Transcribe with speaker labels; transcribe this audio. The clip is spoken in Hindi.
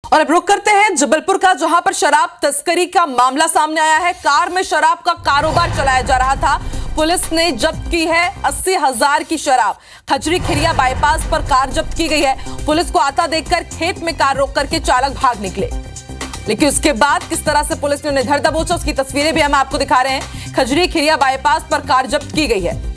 Speaker 1: और अब रुक करते हैं जबलपुर का, जहां पर शराब तस्करी का मामला सामने आया है। कार में शराब का कारोबार चलाया जा रहा था। पुलिस ने जब्त की है 80,000 की शराब। खजरी खिरिया बाईपास पर कार जब्त की गई है। पुलिस को आता देखकर खेत में कार रोक करके चालक भाग निकले, लेकिन उसके बाद किस तरह से पुलिस ने उन्हें धर दबोचा, उसकी तस्वीरें भी हम आपको दिखा रहे हैं। खजरी खिरिया बाईपास पर कार जब्त की गई है।